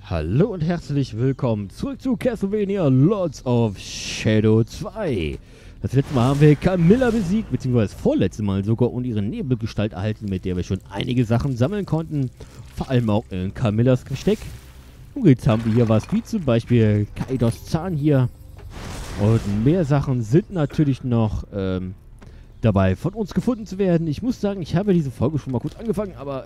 Hallo und herzlich willkommen zurück zu Castlevania Lords of Shadow 2. Das letzte Mal haben wir Camilla besiegt, beziehungsweise das vorletzte Mal sogar, und ihre Nebelgestalt erhalten, mit der wir schon einige Sachen sammeln konnten. Vor allem auch in Camillas Gesteck. Und jetzt haben wir hier was, wie zum Beispiel Kaidos Zahn hier. Und mehr Sachen sind natürlich noch dabei, von uns gefunden zu werden. Ich muss sagen, ich habe diese Folge schon mal kurz angefangen, aber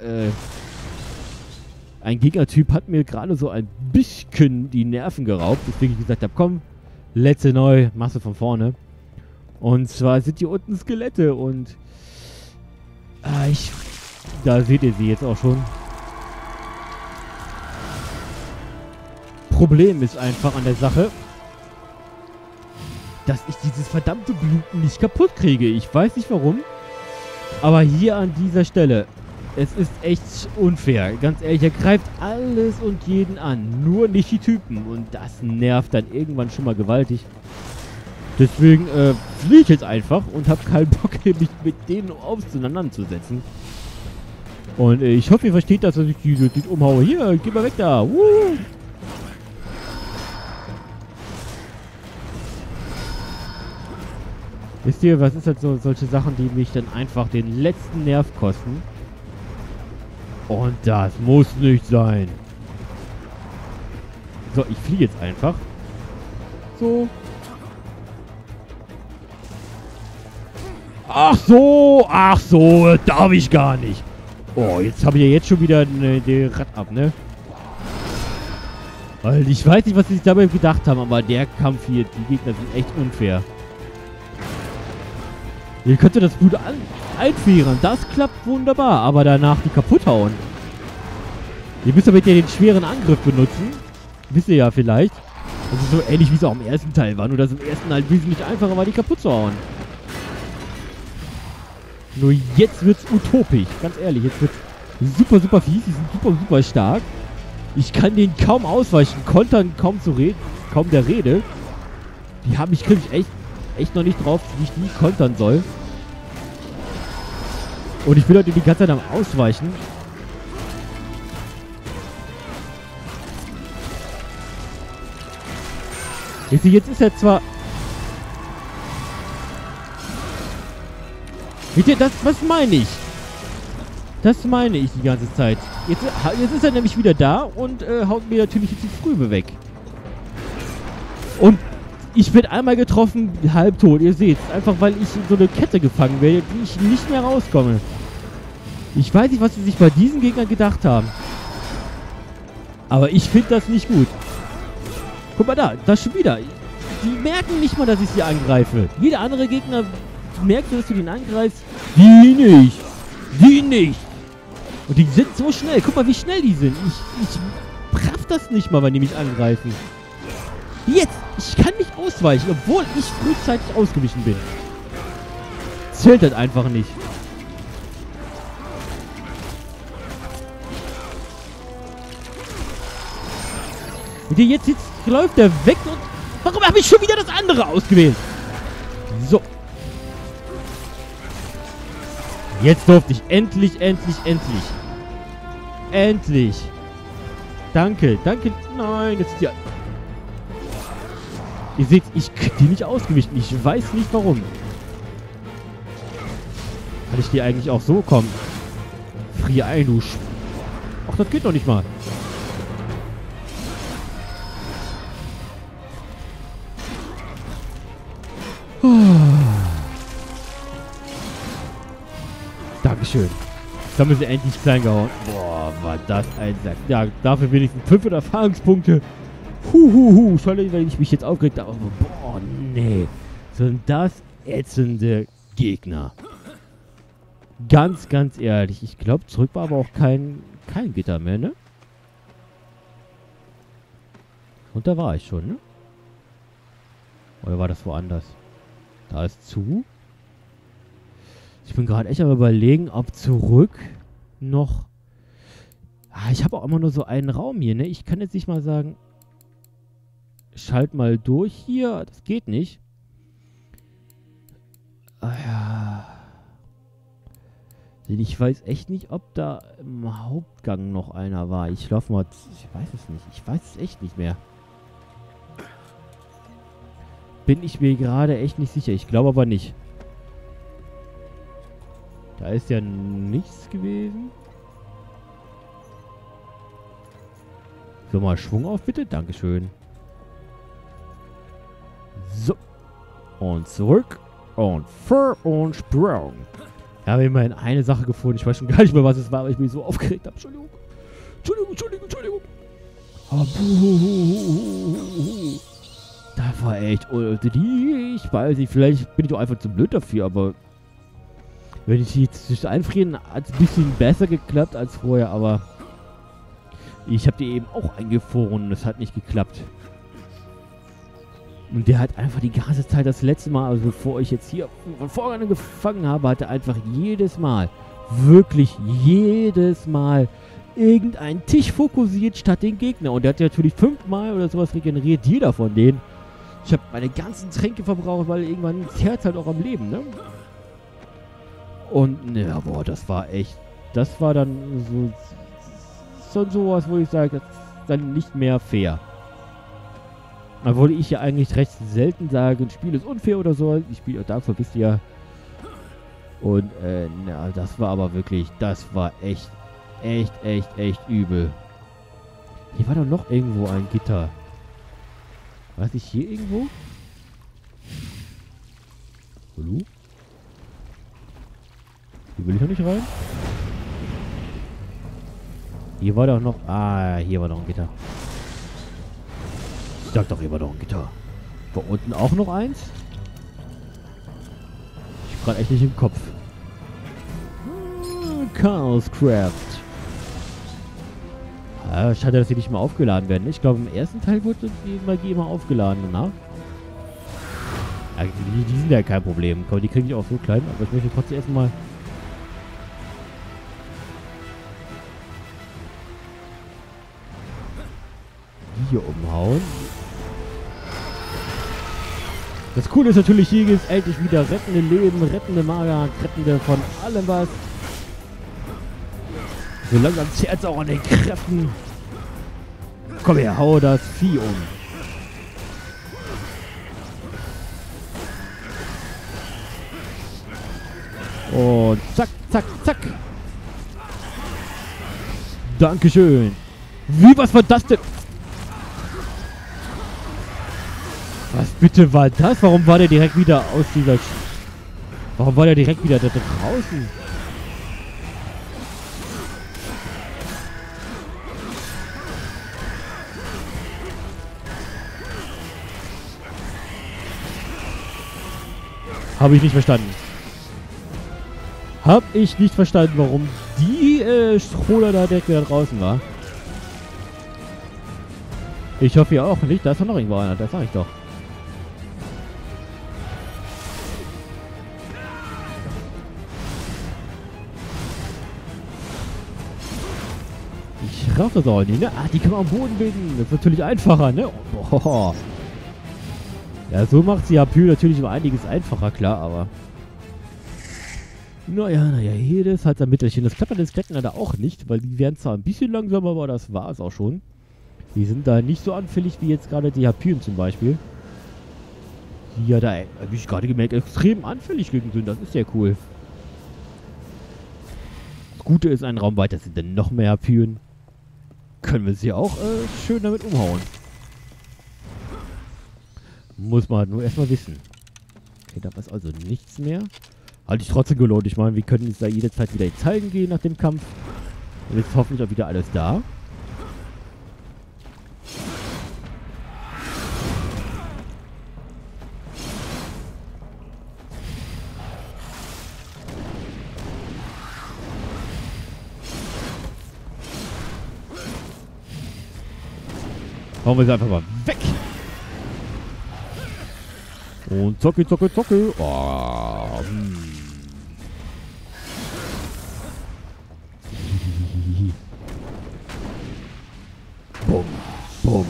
ein Gegnertyp hat mir gerade so ein bisschen die Nerven geraubt, deswegen ich gesagt habe, komm, letzte neu, machst du von vorne. Und zwar sind hier unten Skelette und da seht ihr sie jetzt auch schon. Problem ist einfach an der Sache, dass ich dieses verdammte Blut nicht kaputt kriege. Ich weiß nicht warum, aber hier an dieser Stelle, es ist echt unfair. Ganz ehrlich, er greift alles und jeden an. Nur nicht die Typen. Und das nervt dann irgendwann schon mal gewaltig. Deswegen fliehe ich jetzt einfach und habe keinen Bock, mich mit denen auseinanderzusetzen. Und ich hoffe, ihr versteht das, dass ich die umhaue. Hier, geh mal weg da. Wisst ihr, was ist halt so solche Sachen, die mich dann einfach den letzten Nerv kosten? Und das muss nicht sein. So, ich fliege jetzt einfach. So. Ach so, darf ich gar nicht. Oh, jetzt habe ich ja jetzt schon wieder den Rad ab, ne? Weil ich weiß nicht, was sie sich dabei gedacht haben, aber der Kampf hier, die Gegner sind echt unfair. Ihr könnt das Blut einfrieren, das klappt wunderbar, aber danach die kaputt hauen. Ihr müsst aber den schweren Angriff benutzen. Wisst ihr ja vielleicht. Das ist so ähnlich wie es auch im ersten Teil war, nur dass im ersten halt wesentlich einfacher war, die kaputt zu hauen. Nur jetzt wird's utopisch, ganz ehrlich. Jetzt wird's super, super fies, die sind super, super stark. Ich kann denen kaum ausweichen, kontern kaum der Rede. Krieg ich echt noch nicht drauf, wie ich die kontern soll. Und ich bin heute die ganze Zeit am Ausweichen. Jetzt ist er zwar... Was meine ich? Das meine ich die ganze Zeit. Jetzt ist er nämlich wieder da und haut mir natürlich jetzt die Frühe weg. Und ich bin einmal getroffen, halbtot, ihr seht es. Einfach weil ich in so eine Kette gefangen werde, die ich nicht mehr rauskomme. Ich weiß nicht, was sie sich bei diesen Gegnern gedacht haben. Aber ich finde das nicht gut. Guck mal da, das schon wieder. Die merken nicht mal, dass ich sie angreife. Jeder andere Gegner merkt, dass du den angreifst. Die nicht. Die nicht. Und die sind so schnell. Guck mal, wie schnell die sind. Ich raff das nicht mal, wenn die mich angreifen. Jetzt! Ich kann nicht ausweichen, obwohl ich frühzeitig ausgewichen bin. Zählt das einfach nicht. Und jetzt läuft der weg und... Warum habe ich schon wieder das andere ausgewählt? So. Jetzt durfte ich endlich. Endlich. Danke. Nein, jetzt ist die... Ihr seht, ich krieg die nicht ausgewichen. Ich weiß nicht warum. Kann ich die eigentlich auch so kommen? Frier ein, du Ach, das geht doch nicht mal. Dankeschön. Jetzt haben wir sie endlich klein gehauen. Boah, war das ein Sack. Ja, dafür wenigstens 500 Erfahrungspunkte. Schade, wenn ich mich jetzt aufgeregt habe. Boah, nee. Sind das ätzende Gegner. Ganz ehrlich. Ich glaube, zurück war aber auch kein Gitter mehr, ne? Und da war ich schon, ne? Oder war das woanders? Da ist zu. Ich bin gerade echt am Überlegen, ob zurück noch... ich habe auch immer nur so einen Raum hier, ne? Ich kann jetzt nicht mal sagen... Schalt mal durch hier. Das geht nicht. Ja. Denn ich weiß echt nicht, ob da im Hauptgang noch einer war. Ich laufe mal... Ich weiß es nicht. Ich weiß es echt nicht mehr. Bin ich mir gerade echt nicht sicher. Ich glaube aber nicht. Da ist ja nichts gewesen. So, mal Schwung auf, bitte. Dankeschön. So. Und zurück. Und vor und Sprung. Ja, wir haben immerhin eine Sache gefunden. Ich weiß schon gar nicht mehr, was es war, aber ich bin so aufgeregt habe. Entschuldigung. Entschuldigung. Das war echt... Ich weiß nicht, vielleicht bin ich doch einfach zu blöd dafür, aber... Wenn ich jetzt einfrieren, hat es ein bisschen besser geklappt als vorher, aber... Ich habe die eben auch eingefroren und es hat nicht geklappt. Und der hat einfach die ganze Zeit das letzte Mal, also bevor ich jetzt hier von vorne gefangen habe, hat er einfach jedes Mal, wirklich jedes Mal irgendeinen Tisch fokussiert statt den Gegner. Und der hat natürlich 5-mal oder sowas regeneriert, jeder von denen. Ich habe meine ganzen Tränke verbraucht, weil irgendwann das Herz halt auch am Leben, ne? Und, ja, boah, das war echt, das war dann so sowas, wo ich sage, das ist dann nicht mehr fair. Obwohl ich ja eigentlich recht selten sage, ein Spiel ist unfair oder so. Ich spiele dafür, wisst ihr ja. Und, na, das war aber wirklich, das war echt übel. Hier war doch noch irgendwo ein Gitter. War es nicht hier irgendwo? Hallo? Hier will ich noch nicht rein. Hier war doch noch... Ah, hier war noch ein Gitter. Ich sag doch, hier war noch ein Gitter. War unten auch noch eins? Ich hab grad echt nicht im Kopf. Chaoscraft. Ah, schade, dass die nicht mal aufgeladen werden. Ich glaube, im ersten Teil wurde die Magie immer aufgeladen danach. Ja, die sind ja kein Problem. Die kriege ich auch so klein, aber ich möchte trotzdem erstmal... hier umhauen. Das Coole ist natürlich, hier gibt es endlich wieder rettende Leben, rettende Mager, rettende von allem was. So langsam zehrt es auch an den Kräften. Komm her, hau das Vieh um. Und zack, zack, zack. Dankeschön. Wie, was war das denn? Was bitte war das? Warum war der direkt wieder aus dieser... Warum war der direkt wieder da draußen? Habe ich nicht verstanden. Hab ich nicht verstanden, warum die Strohler da direkt wieder draußen war. Ich hoffe ja auch nicht. Da ist doch noch irgendwo einer. Das sag ich doch. Ich raff das auch nicht, ne? Ah, die kann man am Boden binden. Das ist natürlich einfacher, ne? Boah. Ja, so macht sie Apü natürlich um einiges einfacher, klar, aber... Naja, hier ist halt ein Mittelchen. Das klappt das Kletten leider auch nicht, weil die werden zwar ein bisschen langsamer, aber das war es auch schon. Die sind da nicht so anfällig wie jetzt gerade die Harpyen zum Beispiel. Die ja da, wie ich gerade gemerkt, extrem anfällig gegen sind. Das ist ja cool. Das Gute ist, ein Raum weiter sind dann noch mehr Harpyen. Können wir sie auch schön damit umhauen. Muss man nur erstmal wissen. Okay, da ist also nichts mehr. Hat sich trotzdem gelohnt. Ich meine, wir können jetzt da jederzeit wieder ins Halten gehen nach dem Kampf. Und jetzt hoffentlich auch wieder alles da. Hauen wir sie einfach mal weg. Und zocke, zocke, zocke. Oh, Bumm, bumm.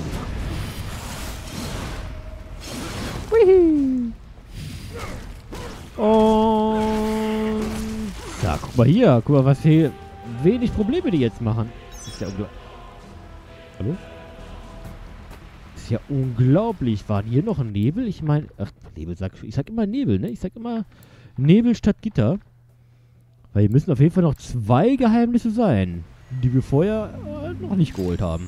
Und zack, Guck mal hier. Guck mal, was hier wenig Probleme die jetzt machen. Das ist ja unglaublich. Hallo? Das ist ja unglaublich. War hier noch ein Nebel? Ich meine, ach, Nebel ich sag immer Nebel, ne? Ich sag immer Nebel statt Gitter. Weil hier müssen auf jeden Fall noch 2 Geheimnisse sein, die wir vorher noch nicht geholt haben.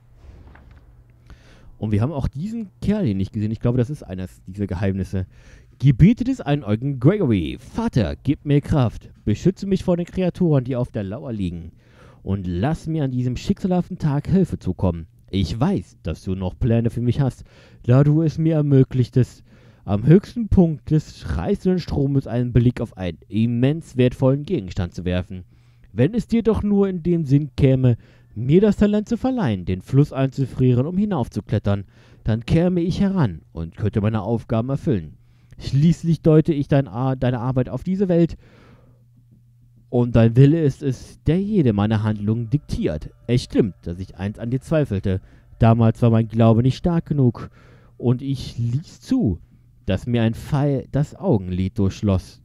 Und wir haben auch diesen Kerl hier nicht gesehen. Ich glaube, das ist eines dieser Geheimnisse. Gebete des Einäugigen Gregory. Vater, gib mir Kraft. Beschütze mich vor den Kreaturen, die auf der Lauer liegen. Und lass mir an diesem schicksalhaften Tag Hilfe zukommen. Ich weiß, dass du noch Pläne für mich hast, da du es mir ermöglichtest, am höchsten Punkt des reißenden Stromes einen Blick auf einen immens wertvollen Gegenstand zu werfen. Wenn es dir doch nur in den Sinn käme, mir das Talent zu verleihen, den Fluss einzufrieren, um hinaufzuklettern, dann käme ich heran und könnte meine Aufgaben erfüllen. Schließlich deute ich deine Arbeit auf diese Welt und dein Wille ist es, der jede meiner Handlungen diktiert. Es stimmt, dass ich einst an dir zweifelte. Damals war mein Glaube nicht stark genug und ich ließ zu, dass mir ein Pfeil das Augenlid durchschloss.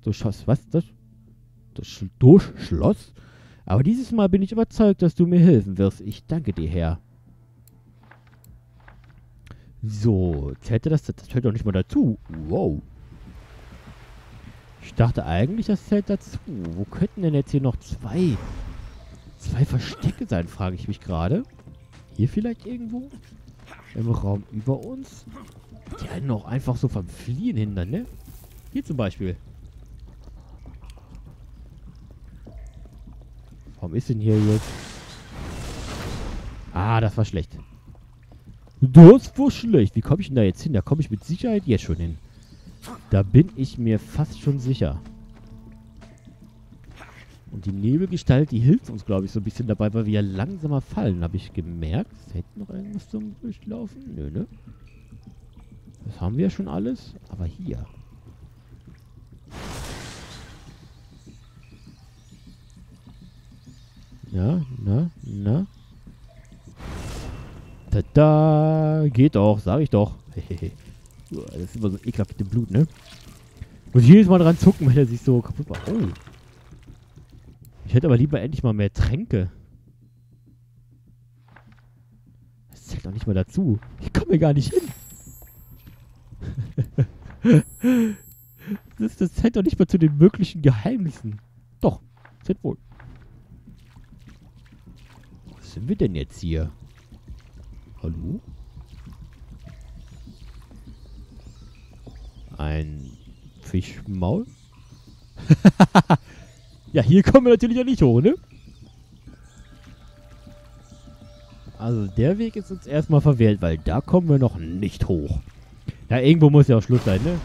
Durchschloss? Aber dieses Mal bin ich überzeugt, dass du mir helfen wirst. Ich danke dir, Herr. So, zählt das zählt doch nicht mal dazu. Wow. Ich dachte eigentlich, das zählt dazu. Wo könnten denn jetzt hier noch zwei Verstecke sein, frage ich mich gerade. Hier vielleicht irgendwo? Im Raum über uns? Die einen noch einfach so vom Fliehen hindern, ne? Hier zum Beispiel. Warum ist denn hier jetzt... Ah, das war schlecht. Das war schlecht. Wie komme ich denn da jetzt hin? Da komme ich mit Sicherheit jetzt schon hin. Da bin ich mir fast schon sicher. Und die Nebelgestalt, die hilft uns, glaube ich, so ein bisschen dabei, weil wir ja langsamer fallen, habe ich gemerkt. Ist da hinten noch irgendwas zum Durchlaufen? Nö, ne? Das haben wir ja schon alles. Aber hier... Ja, na. Tada! Geht doch, sag ich doch. Das ist immer so ekelhaft mit dem Blut, ne? Muss ich jedes Mal dran zucken, wenn er sich so kaputt macht. Oh. Ich hätte aber lieber endlich mal mehr Tränke. Das zählt doch nicht mal dazu. Ich komme hier gar nicht hin. Das zählt doch nicht mal zu den möglichen Geheimnissen. Doch, zählt wohl. Was sind wir denn jetzt hier? Hallo? Ein Fischmaul? Ja, hier kommen wir natürlich ja nicht hoch, ne? Also der Weg ist uns erstmal verwehrt, weil da kommen wir noch nicht hoch. Ja, irgendwo muss ja auch Schluss sein, ne?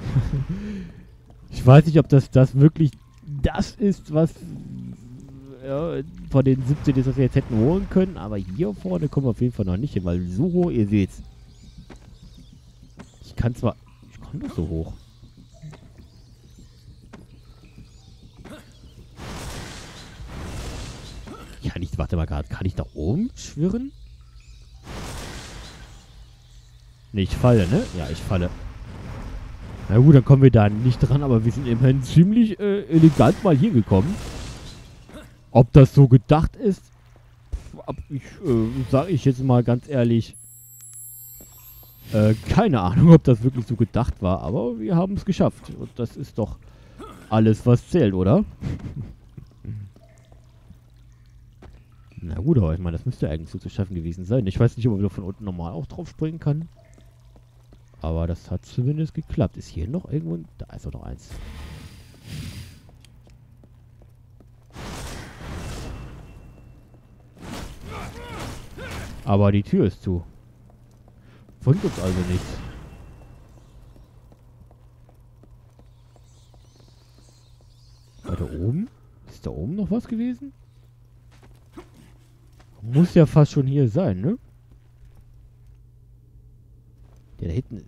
Ich weiß nicht, ob das wirklich das ist, was von den 17 ist, was wir jetzt hätten holen können. Aber hier vorne kommen wir auf jeden Fall noch nicht hin, weil so hoch, ihr seht's. Ich kann doch so hoch. Warte mal gerade, kann ich da oben schwirren? Ne, ich falle, ne? Ja, ich falle. Na gut, dann kommen wir da nicht dran, aber wir sind immerhin ziemlich elegant mal hier gekommen. Ob das so gedacht ist, sage ich jetzt mal ganz ehrlich, keine Ahnung, ob das wirklich so gedacht war, aber wir haben es geschafft. Und das ist doch alles, was zählt, oder? Na gut, aber ich meine, das müsste eigentlich so zu schaffen gewesen sein. Ich weiß nicht, ob man von unten normal auch drauf springen kann. Aber das hat zumindest geklappt. Ist hier noch irgendwo... Da ist doch noch eins. Aber die Tür ist zu. Bringt uns also nichts. Weiter oben? Ist da oben noch was gewesen? Muss ja fast schon hier sein, ne? Der da hinten...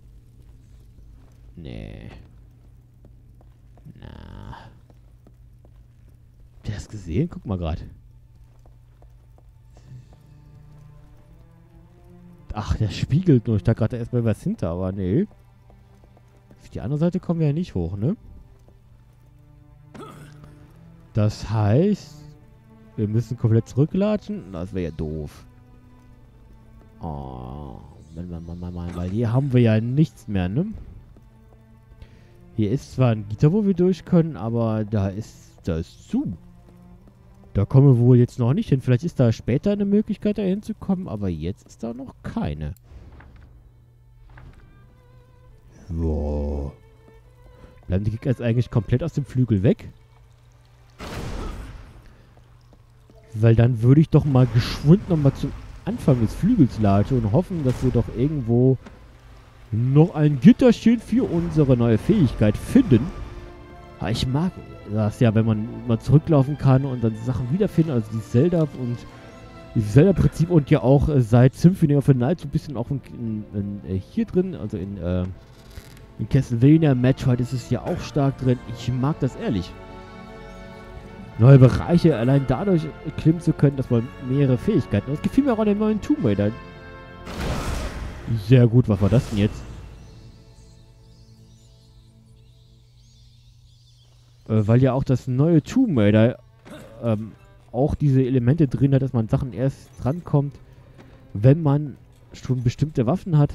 Nee. Na. Habt ihr das gesehen? Guck mal gerade. Ach, der spiegelt nur. Ich dachte gerade erstmal was hinter, aber nee. Auf die andere Seite kommen wir ja nicht hoch, ne? Das heißt, wir müssen komplett zurücklatschen. Das wäre ja doof. Oh, weil hier haben wir ja nichts mehr, ne? Hier ist zwar ein Gitter, wo wir durch können, aber da ist zu. Da kommen wir wohl jetzt noch nicht hin. Vielleicht ist da später eine Möglichkeit, da hinzukommen, aber jetzt ist da noch keine. So. Bleiben die Gegner jetzt eigentlich komplett aus dem Flügel weg? Weil dann würde ich doch mal geschwind nochmal zum Anfang des Flügels latschen und hoffen, dass wir doch irgendwo noch ein Gitterchen für unsere neue Fähigkeit finden. Aber ich mag das ja, wenn man mal zurücklaufen kann und dann Sachen wiederfinden, also dieses Zelda-Prinzip und ja auch seit Symphony of the Night so ein bisschen auch hier drin, also in Castlevania Metroid ist es ja auch stark drin. Ich mag das ehrlich. Neue Bereiche allein dadurch klimmen zu können, dass man mehrere Fähigkeiten hat. Das gefiel mir auch an dem neuen Tomb Raider. Sehr gut, was war das denn jetzt? Weil ja auch das neue Tomb Raider auch diese Elemente drin hat, dass man Sachen erst drankommt, wenn man schon bestimmte Waffen hat.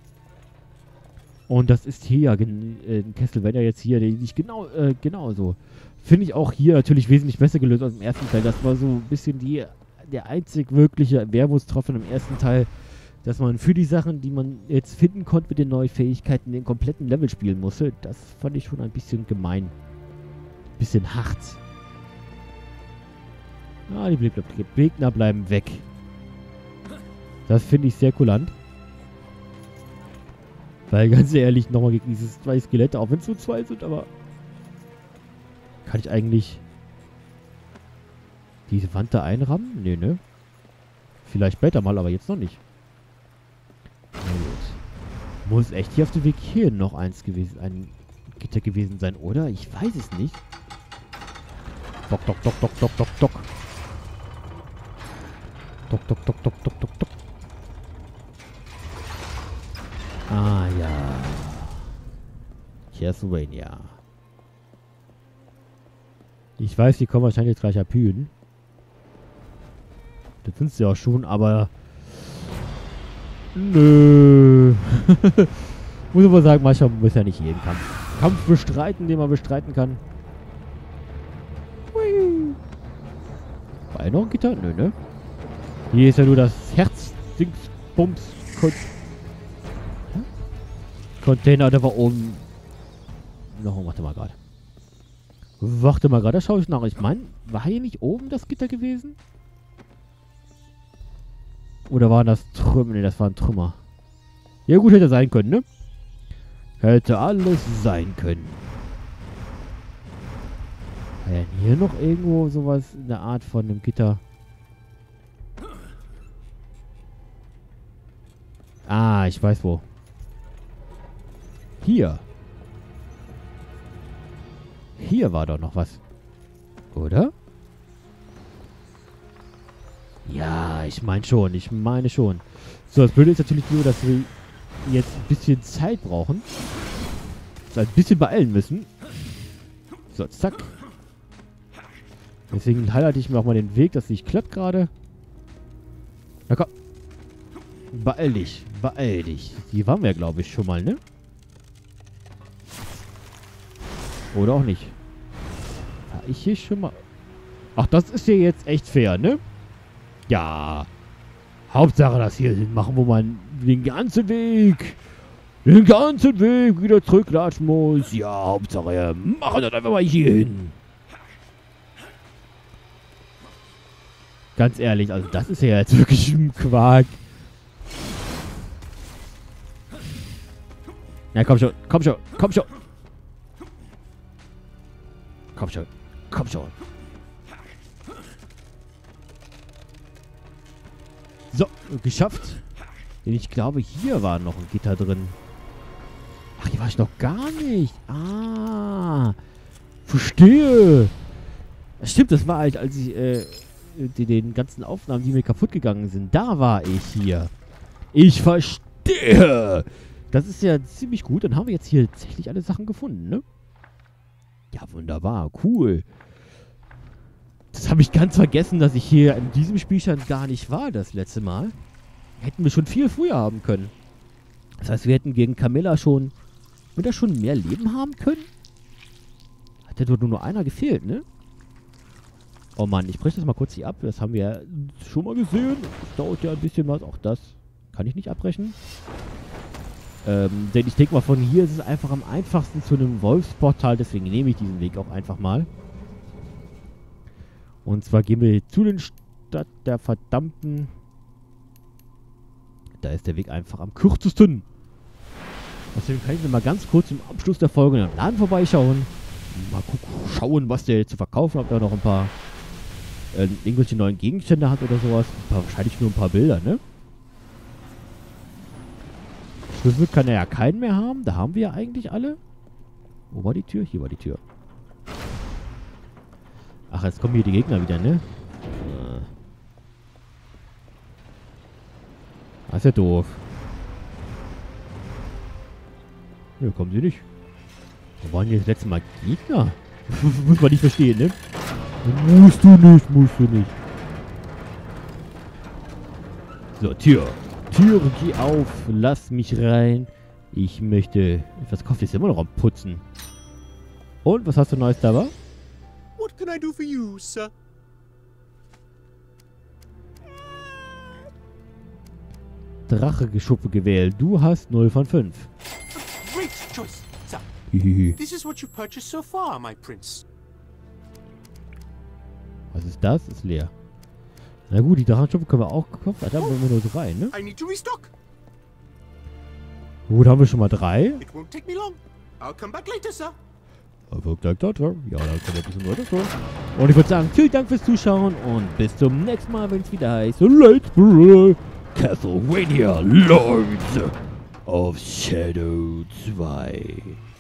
Und das ist hier ja in Castlevania jetzt hier nicht genauso. Finde ich auch hier natürlich wesentlich besser gelöst als im ersten Teil. Das war so ein bisschen der einzig wirkliche Wermutstropfen im ersten Teil, dass man für die Sachen, die man jetzt finden konnte mit den neuen Fähigkeiten, den kompletten Level spielen musste. Das fand ich schon ein bisschen gemein. Bisschen hart. Ah, die Gegner bleiben weg. Das finde ich sehr kulant. Weil ganz ehrlich, nochmal gegen diese 2 Skelette, auch wenn es nur 2 sind, aber kann ich eigentlich diese Wand da einrammen? Nee, ne? Vielleicht später mal, aber jetzt noch nicht. Na gut. Muss echt hier auf dem Weg hier noch ein Gitter gewesen sein, oder? Ich weiß es nicht. Dock, dock, dock, dock, dock, dock, dock. Dock, dock, dock, dock, dock, dock, dock. Ah, ja. Castlevania. Ich weiß, die kommen wahrscheinlich jetzt gleich abhühen. Das sind sie auch schon, aber... Nö. Muss aber sagen, manchmal muss ja nicht jeden Kampf bestreiten, den man bestreiten kann. Hui. War noch ein Gitter? Nö, ne? Hier ist ja nur das Herz-Dings-Bums. Container, der war oben. No, warte mal gerade. Warte mal gerade, da schaue ich nach. Ich meine, war hier nicht oben das Gitter gewesen? Oder waren das Trümmer? Ne, das waren Trümmer. Ja gut, hätte sein können, ne? Hätte alles sein können. War ja hier noch irgendwo sowas in der Art von einem Gitter? Ah, ich weiß wo. Hier. Hier war doch noch was. Oder? Ja, ich meine schon. Ich meine schon. So, das Blöde ist natürlich nur, dass wir jetzt ein bisschen Zeit brauchen. Uns ein bisschen beeilen müssen. So, zack. Deswegen highlighte ich mir auch mal den Weg, dass es nicht klappt gerade. Na komm. Beeil dich. Beeil dich. Hier waren wir, glaube ich, schon mal, ne? Oder auch nicht. War ich hier schon mal... Ach, das ist ja jetzt echt fair, ne? Ja. Hauptsache, dass hier machen, wo man den ganzen Weg wieder zurücklatschen muss. Ja, Hauptsache, wir machen das einfach mal hier hin. Ganz ehrlich, also das ist ja jetzt wirklich ein Quark. Ja, komm schon, komm schon, komm schon. Komm schon, komm schon. So, geschafft. Denn ich glaube, hier war noch ein Gitter drin. Ach, hier war ich noch gar nicht. Ah, verstehe. Stimmt, das war halt, als ich den ganzen Aufnahmen, die mir kaputt gegangen sind, da war ich hier. Ich verstehe. Das ist ja ziemlich gut. Dann haben wir jetzt hier tatsächlich alle Sachen gefunden, ne? Ja, wunderbar. Cool. Das habe ich ganz vergessen, dass ich hier in diesem Spielstand gar nicht war das letzte Mal. Hätten wir schon viel früher haben können. Das heißt, wir hätten gegen Camilla schon wieder schon mehr Leben haben können. Hat ja nur einer gefehlt, ne? Oh Mann, ich breche das mal kurz hier ab. Das haben wir ja schon mal gesehen. Das dauert ja ein bisschen was. Auch das kann ich nicht abbrechen. Denn ich denke mal, von hier ist es einfach am einfachsten zu einem Wolfsportal. Deswegen nehme ich diesen Weg auch einfach mal. Und zwar gehen wir zu den Stadt der verdammten... Da ist der Weg einfach am kürzesten. Deswegen kann ich mal ganz kurz zum Abschluss der Folge in den Laden vorbeischauen. Mal schauen, was der zu verkaufen hat. Ob er noch ein paar irgendwelche neuen Gegenstände hat oder sowas. Wahrscheinlich nur ein paar Bilder, ne? Schlüssel kann er ja keinen mehr haben. Da haben wir ja eigentlich alle. Wo war die Tür? Hier war die Tür. Ach, jetzt kommen hier die Gegner wieder, ne? Das ist ja doof. Ne, kommen sie nicht. Wo waren hier das letzte Mal Gegner? Muss man nicht verstehen, ne? Musst du nicht. So, Tür. Tür, geh auf. Lass mich rein. Ich möchte... Was kauft jetzt immer noch am Putzen? Und, was hast du Neues dabei? What can I do for you, sir? Drache-Geschuppe gewählt. Du hast 0 von 5. A great choice, sir. This is what you purchased so far, my prince. Was ist das? Ist leer. Na gut, die Drachenschuppe können wir auch kaufen. Da wollen wir nur 3, ne? I need to restock. Gut, haben wir schon mal 3. It won't take me long. I'll come back later, sir. Ja, dann können wir ein bisschen weiter schauen. Und ich würde sagen, vielen Dank fürs Zuschauen und bis zum nächsten Mal, wenn es wieder heißt Let's Play Castlevania Lords of Shadow 2.